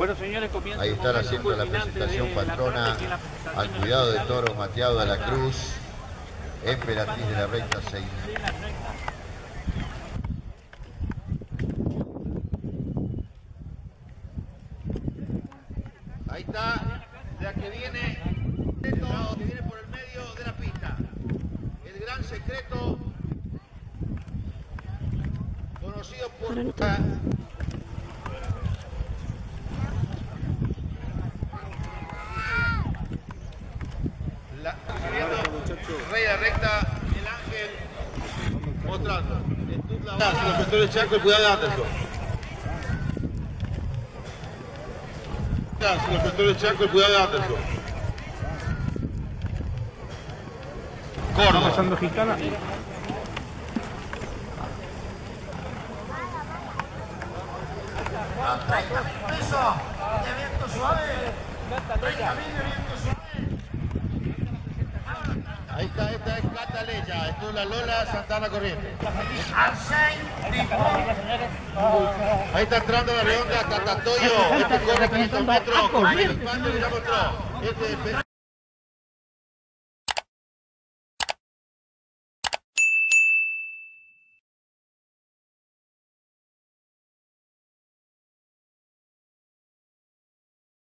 Bueno, señores, comienza. Ahí está haciendo la presentación patrona al cuidado de toros Mateado de la Cruz, emperatriz de la recta 6. Ahí está, la que viene por el medio de la pista. El gran secreto conocido por Rey de la recta, el ángel mostrando. Si los pastores Chaco, cuidado de Anderson. Si los pastores Chaco, cuidado de Anderson. Córdoba. Pasando Gitana. Eso, de viento suave. 30.000 de viento suave. Ahí está, esta es Cataleya, esto es la Lola Santana Corriente. Ahí está entrando la redonda Catatoyo, este corre 500 metros, con el espacio que ya mostró.